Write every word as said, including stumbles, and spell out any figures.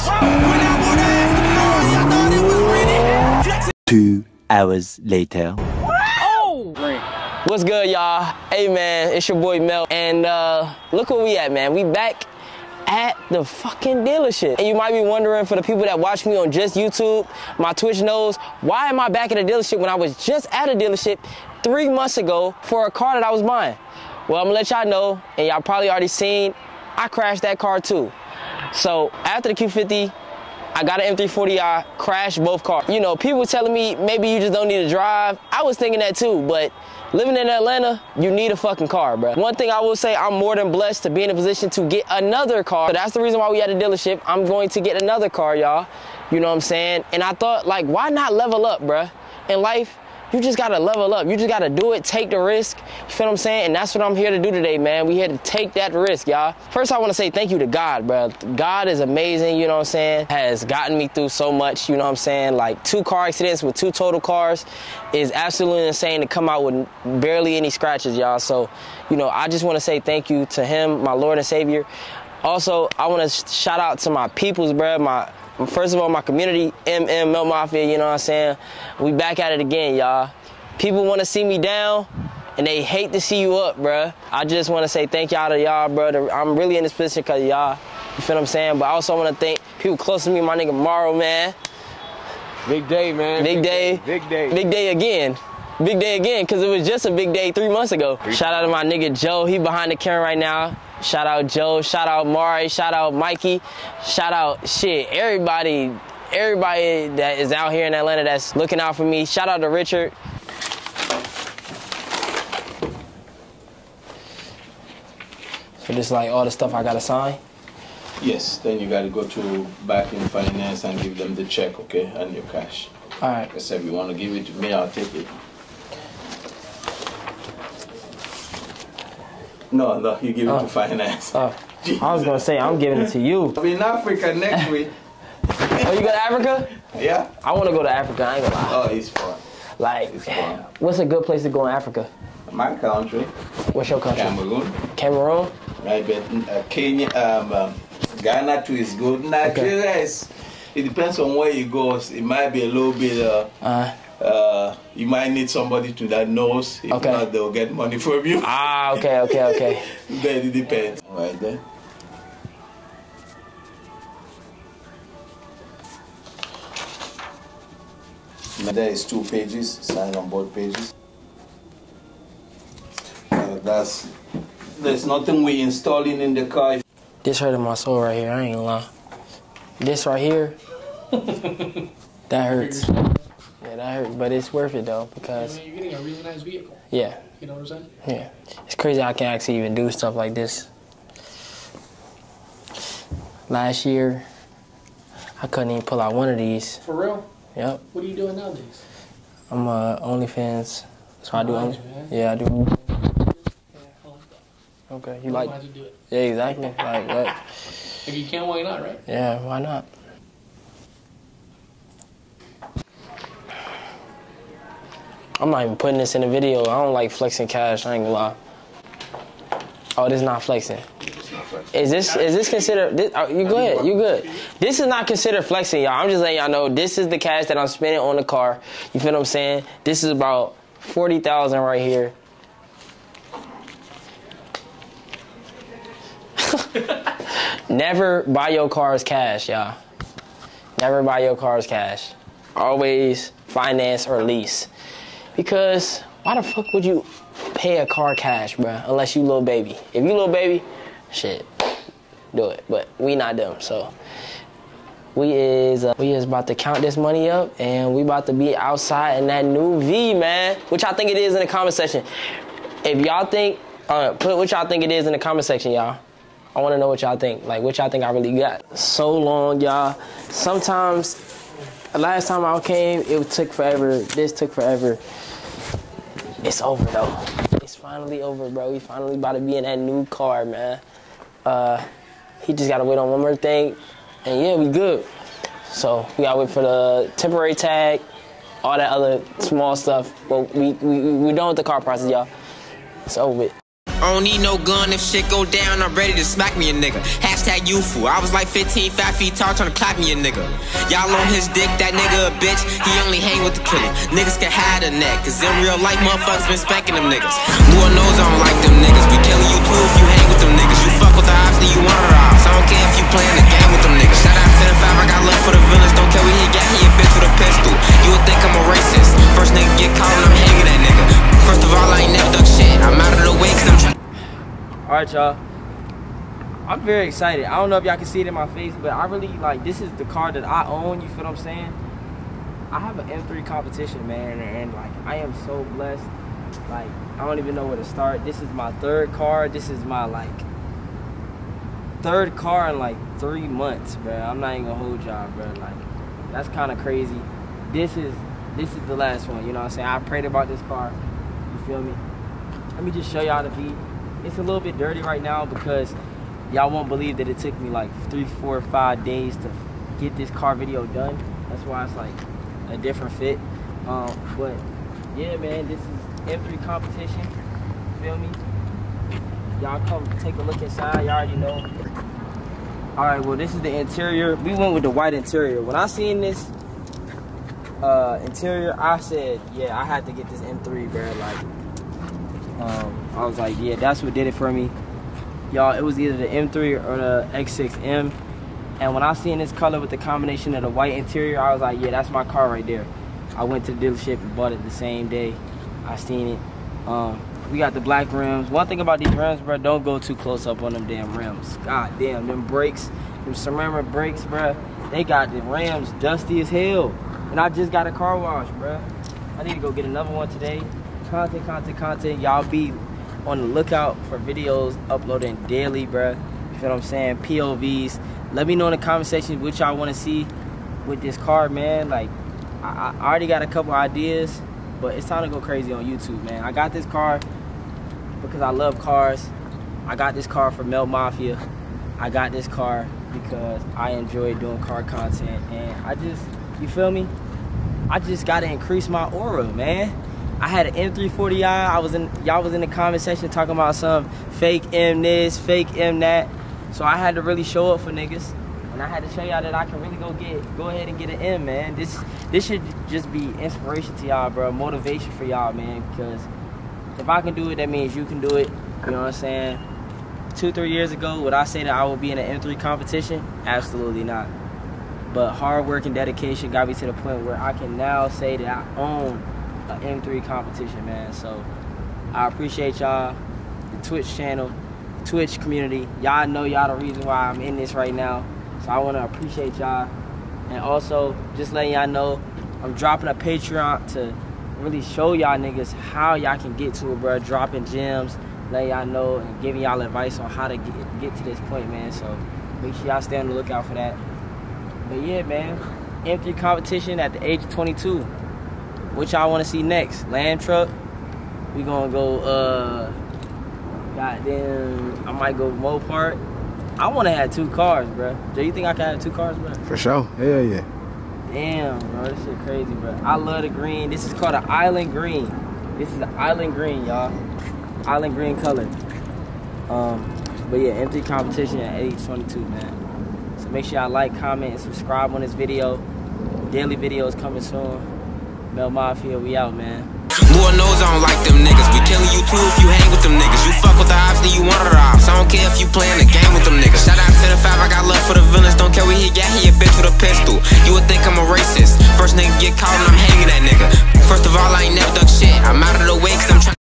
Two hours later. Oh! What's good, y'all? Hey, man, it's your boy Mel, and uh, look where we at, man. We back at the fucking dealership. And you might be wondering, for the people that watch me on just YouTube, my Twitch knows, why am I back at a dealership when I was just at a dealership three months ago for a car that I was buying? Well, I'm gonna let y'all know, and y'all probably already seen, I crashed that car too. So after the Q fifty, I got an M three forty i, crashed both cars. You know, people telling me maybe you just don't need to drive. I was thinking that too, but living in Atlanta, you need a fucking car, bro. One thing I will say, I'm more than blessed to be in a position to get another car. So that's the reason why we at a dealership. I'm going to get another car, y'all. You know what I'm saying? And I thought, like, why not level up, bro? In life, you just gotta level up. You just gotta do it, take the risk. You feel what I'm saying? And that's what I'm here to do today, man. We here to take that risk, y'all. First, I wanna say thank you to God, bro. God is amazing, you know what I'm saying? Has gotten me through so much, you know what I'm saying? Like two car accidents with two total cars is absolutely insane to come out with barely any scratches, y'all. So, you know, I just wanna say thank you to him, my Lord and Savior. Also, I wanna shout out to my peoples, bro. My First of all, my community, M M, Melt Mafia, you know what I'm saying? We back at it again, y'all. People want to see me down, and they hate to see you up, bruh. I just want to say thank y'all to y'all, bro. I'm really in this position because y'all, you feel what I'm saying? But I also want to thank people close to me, my nigga Morrow, man. Big day, man. Big, big day. day. Big day. Big day again. Big day again, because it was just a big day three months ago. Shout out to my nigga Joe. He behind the camera right now. Shout out Joe, shout out Mari, shout out Mikey, shout out shit, everybody, everybody that is out here in Atlanta that's looking out for me. Shout out to Richard. So this is like all the stuff I gotta sign? Yes, then you gotta go to back in finance and give them the check, okay, and your cash. All right. Like I said, if you wanna give it to me, I'll take it. No, no, you give it oh. to finance. Oh, I was gonna say, I'm giving it to you. I'll be in Africa next week. Oh, you go to Africa? Yeah. I wanna go to Africa, I ain't gonna lie. Oh, it's fun. Like, it's fun. What's a good place to go in Africa? My country. What's your country? Cameroon. Cameroon? Right, but uh, Kenya, um, um, Ghana too is good. Nigeria okay. is, it depends on where you go. It might be a little bit, uh, uh-huh. Uh, you might need somebody to that knows. If okay. not, they'll get money from you. Ah, okay, okay, okay. But it depends. Right there. There is two pages, sign on both pages. Uh, that's, there's nothing we installing in the car. This hurting my soul right here, I ain't gonna lie. This right here, that hurts. Yeah, that hurts, but it's worth it though, because... I mean, you're getting a really nice vehicle. Yeah. You know what I'm saying? Yeah. It's crazy I can actually even do stuff like this. Last year, I couldn't even pull out one of these. For real? Yep. What are you doing nowadays? I'm uh, OnlyFans, so I do... Only, yeah, I do... Yeah, I like that. Okay, you Why like... to do it? Yeah, exactly. Like, what? If you can, why not, right? Yeah, why not? I'm not even putting this in the video. I don't like flexing cash, I ain't gonna lie. Oh, this is not flexing. Is this is this considered, this, oh, you good, you good. This is not considered flexing, y'all. I'm just letting y'all know this is the cash that I'm spending on the car. You feel what I'm saying? This is about forty thousand right here. Never buy your cars cash, y'all. Never buy your cars cash. Always finance or lease. Because why the fuck would you pay a car cash, bruh? Unless you little baby. If you little baby, shit, do it. But we not them, so we is uh, we is about to count this money up, and we about to be outside in that new V, man. Which I think it is in the comment section. If y'all think, uh, put what y'all think it is in the comment section, y'all. I want to know what y'all think. Like, what y'all think I really got. So long, y'all. Sometimes, last time I came, it took forever. This took forever. It's over, though. It's finally over, bro. We finally about to be in that new car, man. Uh, he just got to wait on one more thing. And, yeah, we good. So, we got to wait for the temporary tag, all that other small stuff. But we, we, we done with the car process, y'all. It's over with. I don't need no gun, if shit go down, I'm ready to smack me a nigga. Hashtag youthful, I was like fifteen, five feet tall, trying to clap me a nigga. Y'all on his dick, that nigga a bitch, he only hang with the killer. Niggas can hide a neck, cause in real life, motherfuckers been spanking them niggas. Lord knows I don't like them niggas, we killing you too if you hang with them niggas. You fuck with the ops, then you one of the ops. I don't care if you playing the game with them niggas. Shout out ten five, I got love for the villains, don't care where he got, he a bitch with a pistol. You would think I'm a racist, first nigga get caught and I'm hanging that nigga. First of all, I ain't never done shit, I'm out of the way cause I'm trying. Alright, y'all. I'm very excited. I don't know if y'all can see it in my face, but I really, like, this is the car that I own, you feel what I'm saying? I have an M three competition, man, and, and, like, I am so blessed. Like, I don't even know where to start. This is my third car. This is my, like, third car in, like, three months, bro. I'm not even gonna hold y'all, bro. Like, that's kind of crazy. This is, this is the last one, you know what I'm saying? I prayed about this car, you feel me? Let me just show y'all the beat. It's a little bit dirty right now because y'all won't believe that it took me like three, four, five days to get this car video done. That's why it's like a different fit. Um, but yeah, man, this is M three competition. Feel me? Y'all come take a look inside. Y'all already know. All right, well, this is the interior. We went with the white interior. When I seen this uh, interior, I said, yeah, I had to get this M three, bro. Like. Um, I was like, yeah, that's what did it for me. Y'all, it was either the M three or the X six M. And when I seen this color with the combination of the white interior, I was like, yeah, that's my car right there. I went to the dealership and bought it the same day I seen it. Um, we got the black rims. One thing about these rims, bro, don't go too close up on them damn rims. God damn, them brakes, them ceramic brakes, bro, they got the rims dusty as hell. And I just got a car wash, bro. I need to go get another one today. Content, content, content. Y'all be on the lookout for videos uploading daily, bruh. You feel what I'm saying? P O Vs. Let me know in the comment section what y'all want to see with this car, man. Like, I, I already got a couple ideas, but it's time to go crazy on YouTube, man. I got this car because I love cars. I got this car for Mel Mafia. I got this car because I enjoy doing car content, and I just, you feel me? I just got to increase my aura, man. I had an M three forty i. I was in, y'all was in the comment section talking about some fake M this, fake M that. So I had to really show up for niggas, and I had to show y'all that I can really go get, go ahead and get an M, man. This, this should just be inspiration to y'all, bro. Motivation for y'all, man. Because if I can do it, that means you can do it. You know what I'm saying? Two, three years ago, would I say that I would be in an M three competition? Absolutely not. But hard work and dedication got me to the point where I can now say that I own an M three competition, man. So I appreciate y'all, the Twitch channel, Twitch community. Y'all know y'all the reason why I'm in this right now. So I want to appreciate y'all. And also, just letting y'all know, I'm dropping a Patreon to really show y'all niggas how y'all can get to it, bro. Dropping gems, letting y'all know and giving y'all advice on how to get, get to this point, man. So make sure y'all stay on the lookout for that. But yeah, man, M three competition at the age of twenty-two. What y'all want to see next? Land truck? We gonna go, uh, goddamn, I might go Mopar. I want to have two cars, bro. Do you think I can have two cars, bro? For sure. Hell yeah. Damn, bro. This shit crazy, bro. I love the green. This is called an island green. This is an island green, y'all. Island green color. Um, but yeah, M three competition at age twenty-two, man. So make sure y'all like, comment, and subscribe on this video. Daily videos coming soon. Mel Mafia, we out, man. Lord knows I don't like them niggas. We killing you too if you hang with them niggas. You fuck with the ops, then you one of the ops. I don't care if you playing the game with them niggas. Shout out ten five, I got love for the villains. Don't care where he got, he a bitch with a pistol. You would think I'm a racist. First nigga get caught and I'm hanging that nigga. First of all, I ain't never done shit. I'm out of the way cause I'm trying